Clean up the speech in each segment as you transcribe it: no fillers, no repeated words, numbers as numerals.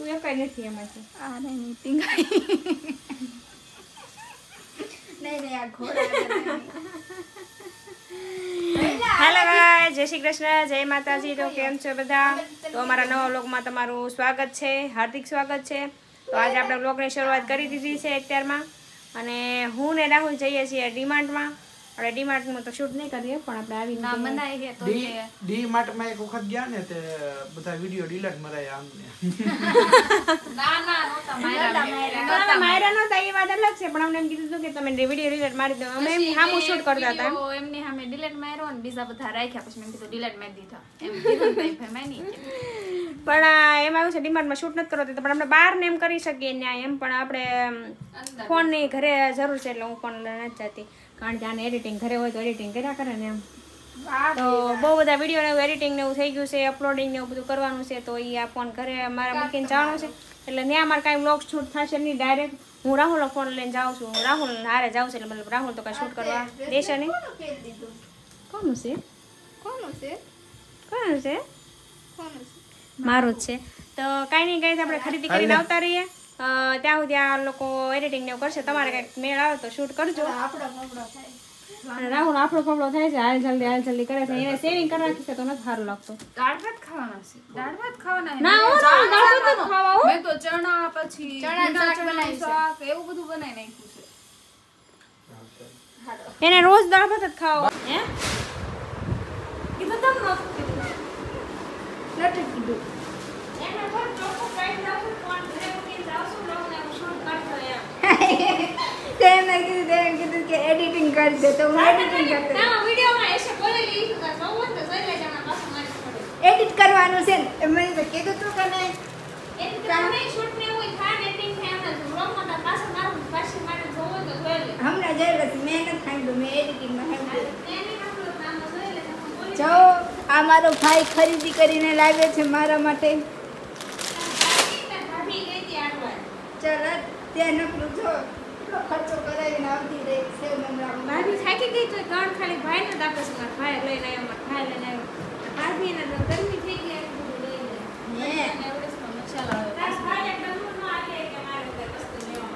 તું એકાઈ નથી એમાંથી. આ નહીં ટીંગાઈ નહીં આ ઘોડા. હેલો ગાઈસ, જય શ્રી કૃષ્ણ, જય માતાજી. તો કેમ છો બધા? તો અમારા નવા વ્લોગમાં તમારું સ્વાગત છે, હાર્દિક સ્વાગત છે. તો આજે આપણે વ્લોગની શરૂઆત કરી દીધી છે અત્યારમાં, અને હું ને રાહુલ જઈએ છીએ ડીમાર્ટમાં. આપણે ડીમાર્ટમાં તો શૂટ નહીં કરીએ, પણ આપણે આવી ના મનાઈ હે તો ડીમાર્ટમાં એક વખત ગયા ને તે બધા વિડિયો ડિલીટ મરાયા આમને. ના નહોતા માયરા નહોતા, એ વાત અલગ છે, પણ અમને એમ કીધું હતું કે તમે વિડીયો ડિલીટ મારી દો. અમે એમ સામું શૂટ કરતા હતા. એમની સામે ડિલીટ માર્યો ને બીજા બધા રાખ્યા, પછી મેં કીધું ડિલીટ મારી દીધા એમ કીધું ભાઈ ભાઈ નહીં. પણ એમાં એવું છે, ડીમાર્ટમાં શૂટ નથી કરતો, પણ આપણે બહાર ને એમ કરી શકીએ ત્યાં એમ, પણ આપણે ફોનની ઘરે જરૂર છે, એટલે હું ફોન નથી જતી, કારણ કે આને એડિટિંગ ઘરે હોય તો એડિટિંગ કર્યા કરે ને એમ. તો બહુ બધા વિડીયો ને એવું એડિટિંગ ને એવું થઈ ગયું છે, અપલોડિંગ ને એવું બધું કરવાનું છે, તો એ આ ફોન ઘરે મારે મૂકીને જવાનું છે, એટલે ત્યાં અમારે કાંઈ વ્લોગ શૂટ થશે નહીં. ડાયરેક્ટ હું રાહુલનો ફોન લઈને જાઉં છું, રાહુલ હારે જાઉં છું, એટલે મતલબ રાહુલ તો કાંઈ શૂટ કરવા દેશે નહીં. કોનું છે? કોનું છે? કોનું છે? કોનું છે? મારું જ છે. તો કાંઈ નહીં, કાંઈ આપણે ખરીદી કરીને આવતા રહીએ. ત્યાં સુધી આ લોકો એડિટિંગ ને એવું કરશે. તમારે કંઈક મેળ આવે તો શૂટ કરજો. અને રાહુલ આપણો ફફડો થાય છે, હાલ જલ્દી કરે છે. એને સેવિંગ કરી રાખી છે તો નથી સારું લાગતું. દાળ ભાત ખાવાના છે. દાળ ભાત ખાવાના ના હો, દાળ ભાત જ ખાવા હો. મેં તો ચણા પછી ચણા શાક એવું બધું બનાવી નાખ્યું છે. એને રોજ દાળ ભાત જ ખાવા. હે કીધું તમ નથી કીધું. એને કોઈ ચોખ્ખું કાઈ નાખું, ફોન ઘરે મૂકીને જાઉં છું, લોગ ને હું શૂટ કરતો એમ. તેને કીધું કે એડિટિંગ કરી દે, તો હું એડિટિંગ કરતો. ના વિડિયોમાં એસે બોલેલી ઈ તો જોવું તો જોઈ લેજે, આમાં પાછું મારી પડે. એડિટ કરવાનું છે ને, મેં તો કીધું તું કે ને એડિટ કરને શૂટ ને એવું થાય, એડિટિંગ થાય એમ જ વ્લોગમાં તો પાછું મારે જોવું તો જોઈ લે. હમણાં જોઈ લે, મેં નથી ખાંડું, મેં એડિટિંગમાં ખાંડું. એની નાખલો નામ જોઈ લે. જો આ મારો ભાઈ ખરીદી કરીને લાવ્યો છે મારા માટે. ભાભી ગઈ હતી આડવા. ચાલ ત્યાં નકરું જો ખર્ચો કરાવીને આવતી રહી સેવ મમરા. ભાભી થાકી ગઈ તો ગણ ખાલી ભાઈ ને દાપે છે, મારા ભાઈ લઈને આવ્યો, મારા ભાઈ લઈને આવ્યો. ભાભી ને ગરમી થઈ ગઈ એટલે બધું લઈને. હે એવરેસ્ટમાં મસાલા આવે. તારા ભાઈ એકદમ નો આલે કે મારે કોઈ વસ્તુ લેવા.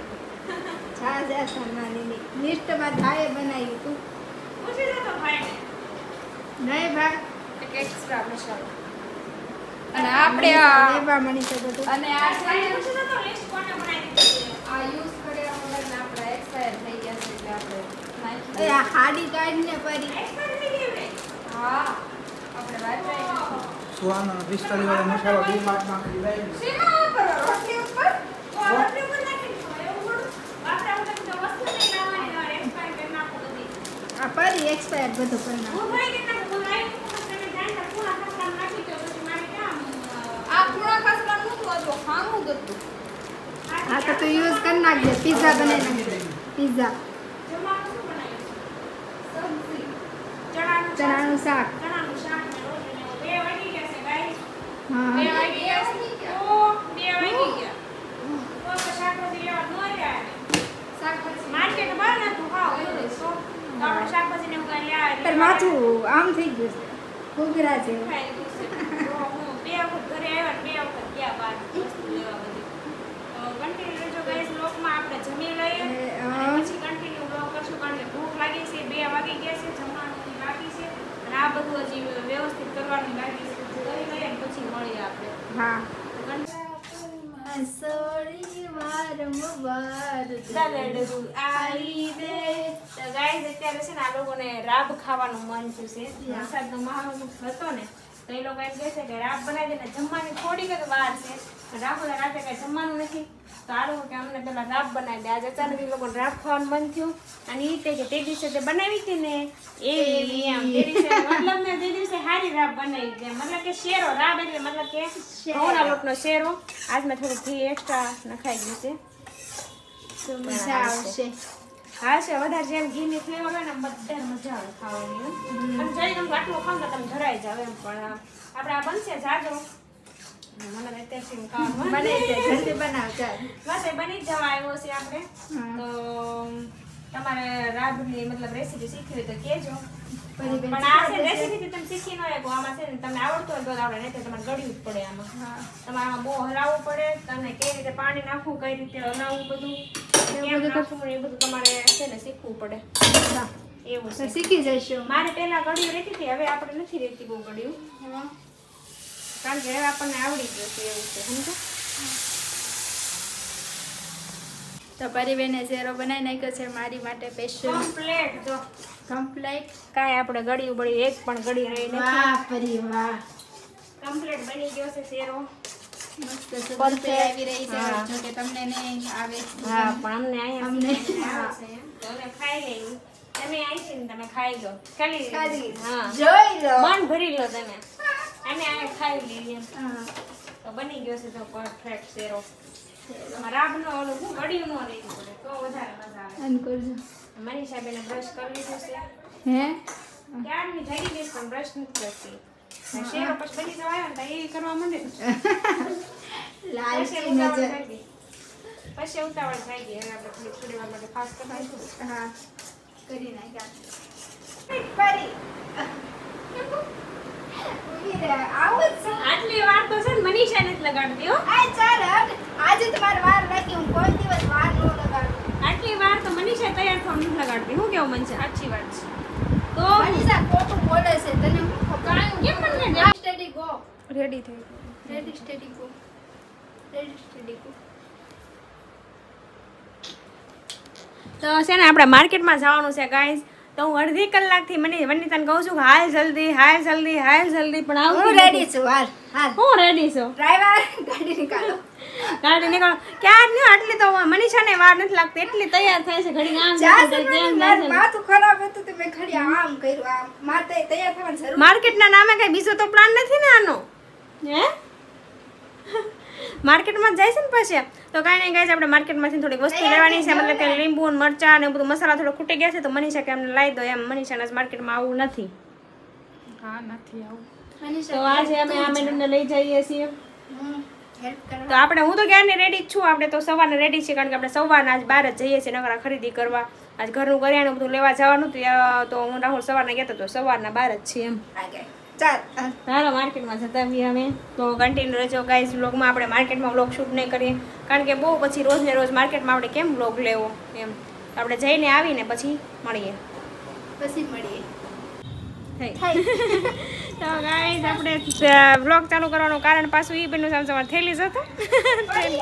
છા જા સામાની લિસ્ટમાં થાય બનાવી તું. પૂછી લો તો ભાઈને. નહીં ભાઈ એક એક્સ્ટ્રા મસાલો. અને આપણે આ લેવા મળી છે બધું. અને આ ભાઈને પૂછી લો તો લિસ્ટ કોને બનાવી દીધી છે. આ યુઝ કર્યા વગર આપણા એક્સપાયર થઈ ગયા છે, એટલે આપણે નાખી આ હાડી કાઢીને પરી. એક્સપાયર થઈ ગઈ ને. હા આપણે વાપરાય સુવાનો 45 વાળો મસાલો ડીમાર્ટમાં કરી લાવી. સીમા પર રોટલી ઉપર રોટલી ઉપર નાખી દો. એવું થોડું વાપરા વગર તો વસ્તુ નહીં લાવવાની, તમારે એક્સપાયર કરી નાખો બધી. આ પરી એક્સપાયર બધું કરી નાખ. હું ભાઈ કે હું લાઈવ તમે જાણતા પૂરા ખસલા નાખી દો, પછી મારે કામ આ પૂરા ખસલા નું તો જો ખાનું ગતું. આ તો તું યુઝ કરી નાખજે, પિઝા બનાવી નાખજે. પિઝા જમવાનું શું બનાવ્યું? સબ્જી ચણાનું શાક. ચણાનું શાક ને રોટલી ને એવું. 2 વાગી ગયા છે ગાઈસ. હા 2 વાગી ગયા છે. ઓ 2 વાગી ગયા. તો શાકભાજી લેવા ન ગયા. શાકભાજી માર્કેટ બહાર નતું ખાવ તો આપણે શાકભાજી ને ઉગા લ્યા પર માથું આમ થઈ ગયું છે, ઘૂઘરા છે. ખાઈ લીધું છે. તો હું 2 વખત ઘરે આવ્યા ને 2 વખત ગયા બહાર વસ્તુ લેવા બધી. તો કન્ટિન્યુ રહેજો ગાઈસ, વ્લોગમાં આપણે જમી લઈએ અને પછી કન્ટિન્યુ વ્લોગ કરશું, કારણ કે ભૂખ લાગી છે. 2 વાગી ગયા છે, જમવાનું બાકી છે, અને આ બધું હજી વ્યવસ્થિત કરવાનું બાકી છે. કરી લઈએ ને પછી મળીએ આપણે. હા તો સોરી વારંવાર દલડું આવી દે. તો ગાઈસ અત્યારે છે ને આ લોકોને રાબ ખાવાનું મન થયું છે. વરસાદનો માહોલ હતો ને, તો એ લોકો એમ કહે છે કે રાબ બનાવી દે ને, જમવાની થોડીક જ વાર છે. રાહુલ રાતે કઈ જમવાનું નથી, તો આ લોકો કે અમને પેલા રાબ બનાવી દે. આજે અચાનક એ લોકોને રાબ ખાવાનું મન થયું, અને એ તે દિવસે તે બનાવી હતી ને એવી એમ તે દિવસે મતલબ ને તે દિવસે હારી રાબ બનાવી દે, મતલબ કે શેરો રાબ એટલે મતલબ કે ઘઉંના લોટનો શેરો. આજ મેં થોડું ઘી એક્સ્ટ્રા નખાઈ ગયું છે. મજા આવશે. હા છે, વધારે જેમ ઘીની ફ્લેવર હોય ને બધા મજા આવે ખાવાની. અને જઈ તમે આટલું ખાવ તો તમે ધરાઈ જાવ એમ. પણ આપણે આ બનશે જાજો, મને અત્યારથી ખાવાનું બને છે, જલ્દી બનાવ ચાલ. બસ એ બની જ જવા આવ્યો છે આપણે. તો તમારે રાબની મતલબ રેસીપી શીખવી હોય તો કહેજો. પરી બેન પણ આ છે રેસીપી તમે શીખી ન શકો. આમાં છે ને તમને આવડતું હોય તો જ આવડે, નહીં તો તમારે ગળ્યું જ પડે આમાં. તમારે આમાં બહુ હલાવવું પડે, તમને કઈ રીતે પાણી નાખવું, કઈ રીતે હલાવવું, બધું કેમ નાખવું એ બધું તમારે છે ને શીખવું પડે. એવું છે. શીખી જઈશું. મારે પહેલા ગળ્યું રહેતી હતી, હવે આપણે નથી રહેતી બહુ ગળ્યું, કારણ કે હવે આપણને આવડી ગયું છે. એવું છે, સમજો. તો પરિબેને શેરો બનાવી નાખ્યો છે મારી માટે સ્પેશિયલ કમ્પ્લીટ જો કમ્પ્લીટ. કાંઈ આપણે ગળ્યું બળી એક પણ ગળી રહી નથી. વાહ પરી વાહ, કમ્પ્લીટ બની ગયો છે શેરો. મસ્ત સુગંધ આવી રહી છે. હા. જો કે તમને નહીં આવે. હા, પણ અમને અહીંયા અમને. આવે છે એમ. તો અમે ખાઈ લઈએ. તમે આવી છે ને તમે ખાઈ લો ખાલી. હા, જોઈ લો. મન ભરી લો તમે. અમે અહીંયા ખાઈ લઈએ એમ. હા. તો બની ગયો છે તો પરફેક્ટ શેરો. રાબનો ઓલું હું ગળ્યું ન રહેતું પડે તો વધારે મજા આવે. અન કરજો. મનીષા બેને બ્રશ કરી લીધું છે. હે ક્યારની જઈ ગઈ પણ બ્રશ નથી કરતી. શેરો પછી બની જવા આવ્યો ને તો એ કરવા માંડે ને. લાલચી પછી ઉતાવળ નજર. થઈ ગઈ. પછી ઉતાવળ થઈ ગઈ. હવે આપણે થોડી વાર માટે ફાસ્ટ કરવાનું. હા કરી નાખ્યા. પરી ઉભી રહે. આવું જ છે. આટલી વાર તો છે ને મનીષા નથી લગાડતી હો. આ ચાલ હટ. આજે તમારે વાર રાખી, હું કોઈ દિવસ વાર ન લગાડું. આટલી વાર તો મનીષા તૈયાર થવા નથી લગાડતી. હું કેવું મન છે સાચી વાત છે. તો મનીષા ખોટું બોલે છે. તને શું ખબર? કેમ મને સ્ટડી ગો. રેડી થઈ ready steady go. Ready steady go. તો છે ને આપણે માર્કેટમાં જવાનું છે ગાઈઝ. તો હું અડધી કલાકથી વનિતાને કહું છું કે હાલ જલ્દી હાલ જલ્દી હાલ જલ્દી, પણ આવતી હું નથી. રેડી છું. હાલ હાલ. હું રેડી છું. ડ્રાઈવર ગાડી નીકાળો. ગાડી નીકળો. ક્યાં ને આટલી તો મનીષાને વાર નથી લાગતી, એટલી તૈયાર થાય છે ઘડી આમ જાય છે, તેમ જાય મારું છે. માથું ખરાબ હતું તો મેં ઘડી આમ કર્યું. આમ મારે તૈયાર થવાની જરૂર. માર્કેટના નામે કઈ બીજો તો પ્લાન નથી ને આનો? હે માર્કેટમાં જાય છે ને પછી તો કાંઈ નહીં ગાઈઝ, આપણે માર્કેટમાંથી થોડીક વસ્તુ લેવાની છે. મતલબ કે લીંબુ ને મરચાં ને બધું મસાલા થોડો ખૂટી ગયા છે તો મનીષા કે અમને લાવી દો એમ. મનીષાના માર્કેટમાં આવું નથી. હા નથી આવું. તો આજે અમે આ મેડમને લઈ જઈએ છીએ. હેલ્પ કરો. તો આપણે હું તો ક્યારની રેડી જ છું. આપણે તો સવારના રેડી છીએ, કારણ કે આપણે સવારના આજ બહાર જ જઈએ છીએ નકરા ખરીદી કરવા. આજ ઘરનું કરિયાણું બધું લેવા જવાનું હતું. તો હું રાહુલ સવારના ગયા હતા તો સવારના બહાર જ છીએ એમ. આગળ ચાલ. હાલો માર્કેટમાં જતા આવીએ અમે. તો કન્ટિન્યુ રહેજો ગાઈઝ વ્લોગમાં. આપણે માર્કેટમાં વ્લોગ શૂટ નહીં કરીએ, કારણ કે બહુ પછી રોજ ને રોજ માર્કેટમાં આપણે કેમ વ્લોગ લેવો એમ. આપણે જઈને આવીને પછી મળીએ. પછી મળીએ. તો ગાઈઝ આપણે વ્લોગ ચાલુ કરવાનું કારણ પાછું ઈ બન્યું છે. સવાર થેલી જતો થેલી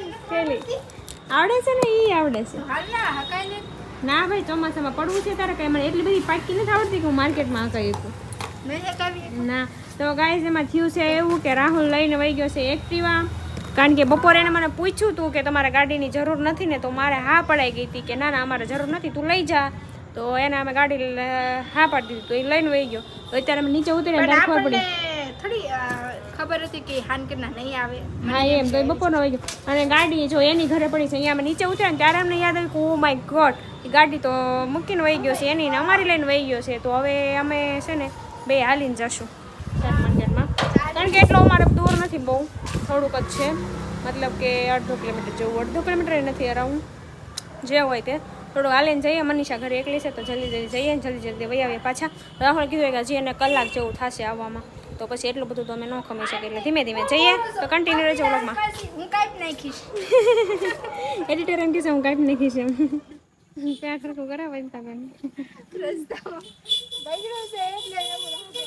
આવડે છે ને, ઈ આવડે છે. હાલ ના હકાઈ ને. ના ભાઈ, ચોમાસામાં પડવું છે તારે કઈ મને એટલી બધી પાકી નથી આવડતી કે હું માર્કેટમાં હકાઈ શકું. નહીં હકાવી. ના તો ગાઈઝ એમાં થયું છે એવું કે રાહુલ લઈને વહી ગયો છે એક્ટિવા. કારણ કે બપોરે એને મને પૂછ્યું હતું કે તમારે ગાડીની જરૂર નથી ને, તો મારે હા પડાઈ ગઈ હતી કે ના ના અમારે જરૂર નથી, તું લઈ જા. તો એને અમે ગાડી હા પાડી દીધી, તો એ લઈને વહી ગયો. તો અત્યારે અમે નીચે ઉતરીને પણ ખબર પડી. આપણને થોડી ખબર હતી કે હાનકરના નહીં આવે. હા એમ, તો એ બપોરનો વહી ગયો. અને ગાડી જો એની ઘરે પડી છે, અહીંયા અમે નીચે ઉતર્યા ને ત્યારે અમને યાદ આવ્યું કે ઓ માય ગોડ, એ ગાડી તો મૂકીને વહી ગયો છે એની ને અમારી લઈને વહી ગયો છે. તો હવે અમે છે ને બે હાલીને જશું માર્કેટમાં, કારણ કે એટલો અમારે દૂર નથી, બહુ થોડુંક જ છે. મતલબ કે 1.5 કિલોમીટર જેવું, 1.5 કિલોમીટર નથી, અરાઉન્ડ જે હોય તે થોડું હાલીને જઈએ. મનીષા ઘરે એકલી છે તો જલ્દી જલ્દી જઈએ ને જલ્દી જલ્દી વહી આવીએ પાછા. રાહુલ કીધું કે હજી એને કલાક જેવું થશે આવવામાં, તો પછી એટલું બધું તો અમે ન ખમી શકીએ, એટલે ધીમે ધીમે જઈએ. તો કન્ટિન્યુ રહેજો વ્લોગમાં. હું કાંઈ નાખીશ. એડિટર એમ કહેશે હું કાંઈ નાખીશ એમ. ત્યાં સરખું કરાવે ને તમે રસ્તામાં બગડ્યો છે એટલે એવું લાગે.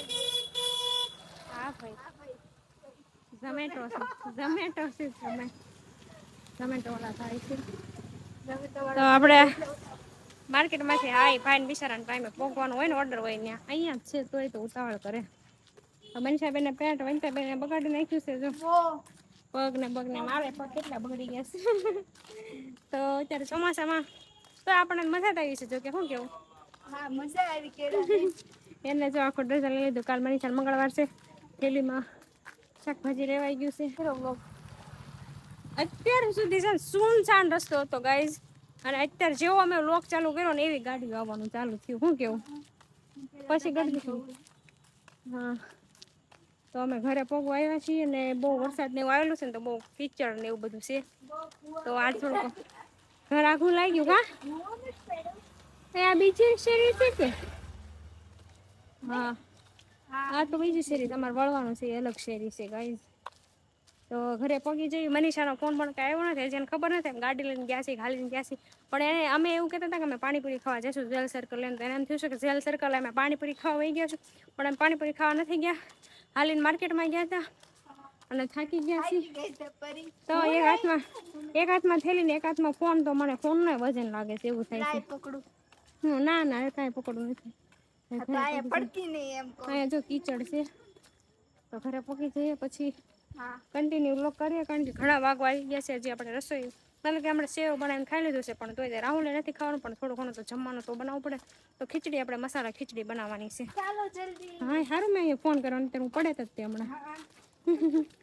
હા ભાઈ, ઝોમેટો છે ઝોમેટો વાળા થાય છે. તો આપણે માર્કેટમાંથી હાય ભાઈ બિચારાને ટાઈમે પહોંચવાનું હોય ને, ઓર્ડર હોય ત્યાં અહીંયા જ છે, તોય તો ઉતાવળ કરે. મનીષા બેને પેન્ટ વનતા બેને બગાડી નાખ્યું છે. જો પગ ને મારે પગ કેટલા બગડી ગયા છે. તો અત્યારે ચોમાસામાં તો આપણને મજા આવી છે. જો કે શું કેવું? હા મજા આવી કે એને જો આખો ડ્રેસ લઈ લીધું. કાલ મનીષા મંગળવાર છે, થેલીમાં શાકભાજી લેવાઈ ગયું છે. અત્યાર સુધી છે સુનસાન રસ્તો હતો ગાઈઝ, અને અત્યારે જેવો અમે વ્લોગ ચાલુ કર્યો ને એવી ગાડીઓ આવવાનું ચાલુ થયું. શું કેવું? પછી ગરમી થઈ. હા, તો અમે ઘરે પગવા આવ્યા છીએ ને બહુ વરસાદ ને એવું આવેલું છે ને, તો બહુ કીચડ ને એવું બધું છે. તો આ થોડુંક ઘર આખું લાગ્યું. કા એ આ બીજી શેરી છે કે હા આ તો બીજી શેરી તમારે વળવાનું છે એ અલગ શેરી છે ગાઈસ તો ઘરે પહોંચી જઈએ મનીષાનો ફોન પણ કાંઈ આવ્યો નથી જેને ખબર નથી એમ ગાડી લઈને ગયા છે હાલીને ગયા છે પણ એને અમે એવું કહેતા હતા કે અમે પાણીપુરી ખાવા જઈશું જેલ સર્કલ લઈને તો એને એમ થયું છે કે જેલ સર્કલ અમે પાણીપુરી ખાવા વહી ગયા છું પણ અમે પાણીપુરી ખાવા નથી ગયા હાલીને માર્કેટમાં ગયા હતા અને થાકી ગયા છીએ તો એક હાથમાં થેલી ને એક હાથમાં ફોન તો મને ફોનનો વજન લાગે છે એવું થાય છે હું ના કાંઈ પકડવું નથી અહીંયા જો કીચડ છે તો ઘરે પહોંચી જઈએ પછી કન્ટિન્યુ વ્લોગ કરીએ કારણ કે ઘણા વાગવા આવી ગયા છે હજી આપણે રસોઈ મતલબ કે આપણે સેવ બનાવીને ખાઈ લીધું છે પણ તોય રાહુલે નથી ખાવાનું પણ થોડું ઘણું તો જમવાનું તો બનાવવું પડે તો ખીચડી આપણે મસાલા ખીચડી બનાવવાની છે ચાલો જલ્દી હા સારું મેં અહીંયા ફોન કરવાનો હું પડે જ તે હમણાં